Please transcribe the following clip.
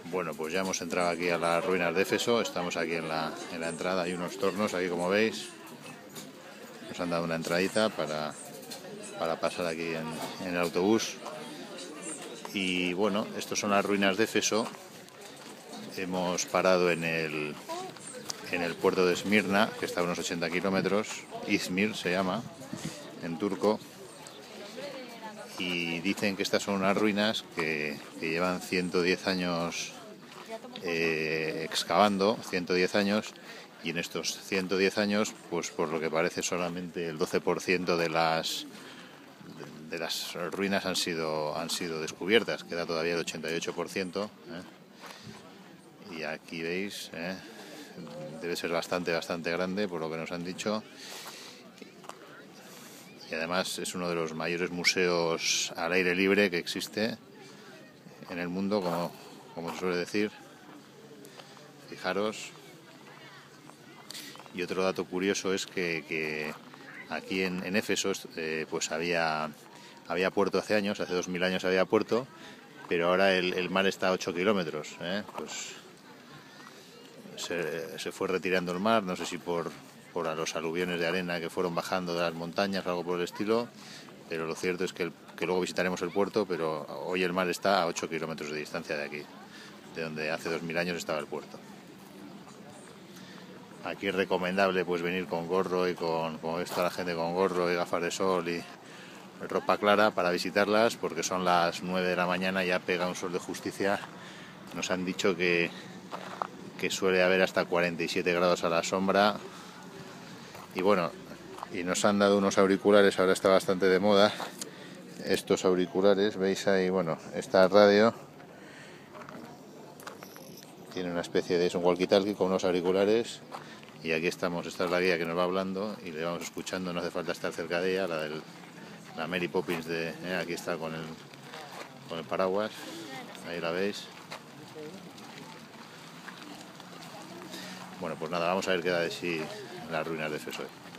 Bueno, pues ya hemos entrado aquí a las ruinas de Éfeso. Estamos aquí en la entrada. Hay unos tornos aquí, como veis. Nos han dado una entradita para pasar aquí en el autobús. Y bueno, estos son las ruinas de Éfeso. Hemos parado en el puerto de Esmirna, que está a unos 80 kilómetros. Izmir se llama, en turco. Y dicen que estas son unas ruinas que llevan 110 años excavando, 110 años, y en estos 110 años, pues por lo que parece solamente el 12% de las ruinas han sido descubiertas, queda todavía el 88%, y aquí veis, debe ser bastante grande por lo que nos han dicho. Y además es uno de los mayores museos al aire libre que existe en el mundo, como se suele decir. Fijaros. Y otro dato curioso es que aquí en Éfeso pues había puerto hace años, hace 2000 años había puerto, pero ahora el mar está a 8 kilómetros. Pues se fue retirando el mar, no sé si por a los aluviones de arena que fueron bajando de las montañas o algo por el estilo, pero lo cierto es que luego visitaremos el puerto, pero hoy el mar está a 8 kilómetros de distancia de aquí, de donde hace 2000 años estaba el puerto. Aquí es recomendable pues venir con gorro y como ves toda la gente con gorro y gafas de sol y ropa clara para visitarlas, porque son las 9 de la mañana, ya pega un sol de justicia. Nos han dicho que suele haber hasta 47 grados a la sombra. Y bueno, y nos han dado unos auriculares, ahora está bastante de moda estos auriculares, veis ahí, bueno, esta radio tiene una especie de un walkie-talkie con unos auriculares, y aquí estamos, esta es la guía que nos va hablando y le vamos escuchando, no hace falta estar cerca de ella, la Mary Poppins aquí está con el paraguas, ahí la veis. Bueno, pues nada, vamos a ver qué da de sí las ruinas de Éfeso.